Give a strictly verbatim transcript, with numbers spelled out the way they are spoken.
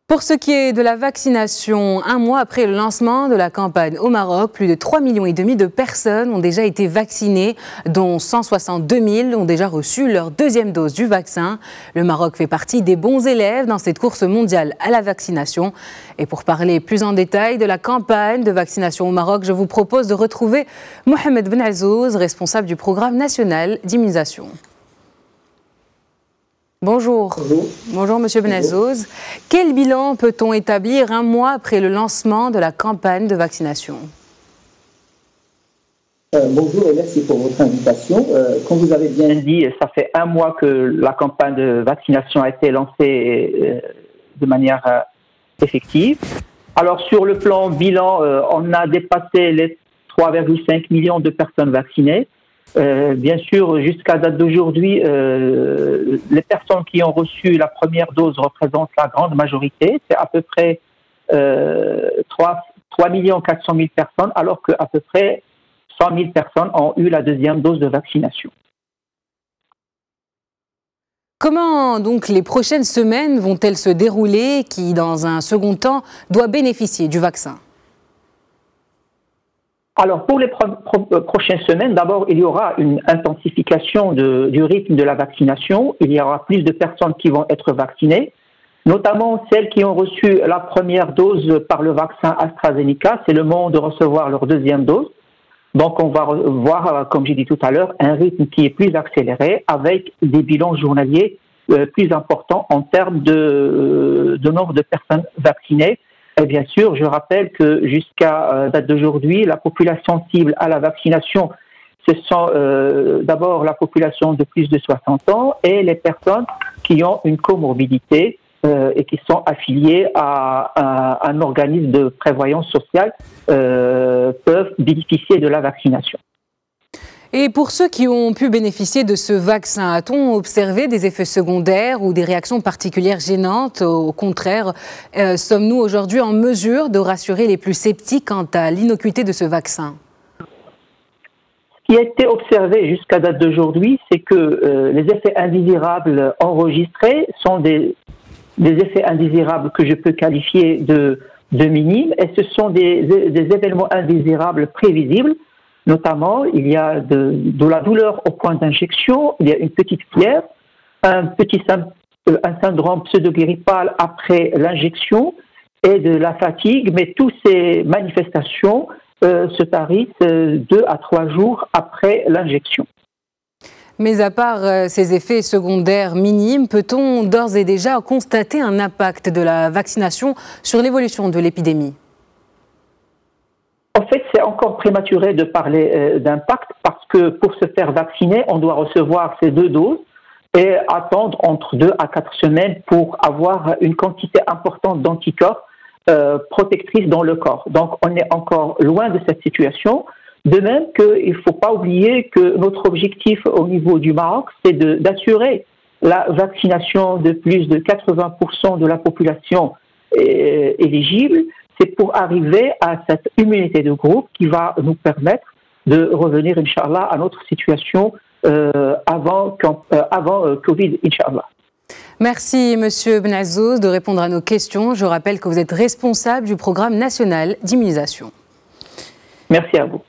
Pour ce qui est de la vaccination, un mois après le lancement de la campagne au Maroc, plus de trois millions et demi de personnes ont déjà été vaccinées, dont cent soixante-deux mille ont déjà reçu leur deuxième dose du vaccin. Le Maroc fait partie des bons élèves dans cette course mondiale à la vaccination. Et pour parler plus en détail de la campagne de vaccination au Maroc, je vous propose de retrouver Mohamed Benazzouz, responsable du programme national d'immunisation. Bonjour. Bonjour. Bonjour Monsieur Benazzouz. Quel bilan peut-on établir un mois après le lancement de la campagne de vaccination? euh, Bonjour et merci pour votre invitation. Euh, comme vous avez bien dit, ça fait un mois que la campagne de vaccination a été lancée euh, de manière euh, effective. Alors sur le plan bilan, euh, on a dépassé les trois virgule cinq millions de personnes vaccinées. Euh, bien sûr, jusqu'à date d'aujourd'hui, euh, les personnes qui ont reçu la première dose représentent la grande majorité. C'est à peu près euh, trois millions quatre cent mille personnes, alors qu'à peu près cent mille personnes ont eu la deuxième dose de vaccination. Comment donc les prochaines semaines vont-elles se dérouler, qui dans un second temps doit bénéficier du vaccin? Alors, pour les pro pro prochaines semaines, d'abord, il y aura une intensification de, du rythme de la vaccination. Il y aura plus de personnes qui vont être vaccinées, notamment celles qui ont reçu la première dose par le vaccin AstraZeneca. C'est le moment de recevoir leur deuxième dose. Donc, on va voir, comme j'ai dit tout à l'heure, un rythme qui est plus accéléré avec des bilans journaliers euh, plus importants en termes de, de nombre de personnes vaccinées. Et bien sûr, je rappelle que jusqu'à euh, date d'aujourd'hui, la population cible à la vaccination, ce sont euh, d'abord la population de plus de soixante ans et les personnes qui ont une comorbidité euh, et qui sont affiliées à, à un organisme de prévoyance sociale euh, peuvent bénéficier de la vaccination. Et pour ceux qui ont pu bénéficier de ce vaccin, a-t-on observé des effets secondaires ou des réactions particulières gênantes? Au contraire, euh, sommes-nous aujourd'hui en mesure de rassurer les plus sceptiques quant à l'innocuité de ce vaccin? Ce qui a été observé jusqu'à date d'aujourd'hui, c'est que euh, les effets indésirables enregistrés sont des, des effets indésirables que je peux qualifier de, de minimes, et ce sont des, des événements indésirables prévisibles. Notamment, il y a de, de la douleur au point d'injection, il y a une petite fièvre, un petit un syndrome pseudo-grippal après l'injection et de la fatigue, mais toutes ces manifestations euh, se tarissent euh, deux à trois jours après l'injection. Mais à part euh, ces effets secondaires minimes, peut-on d'ores et déjà constater un impact de la vaccination sur l'évolution de l'épidémie? En fait, c'est encore prématuré de parler euh, d'impact parce que pour se faire vacciner, on doit recevoir ces deux doses et attendre entre deux à quatre semaines pour avoir une quantité importante d'anticorps euh, protectrices dans le corps. Donc, on est encore loin de cette situation. De même qu'il ne faut pas oublier que notre objectif au niveau du Maroc, c'est d'assurer la vaccination de plus de quatre-vingts pour cent de la population euh, éligible. C'est pour arriver à cette immunité de groupe qui va nous permettre de revenir, Inch'Allah, à notre situation euh, avant, euh, avant euh, Covid, Inch'Allah. Merci, Monsieur Benazzouz, de répondre à nos questions. Je rappelle que vous êtes responsable du programme national d'immunisation. Merci à vous.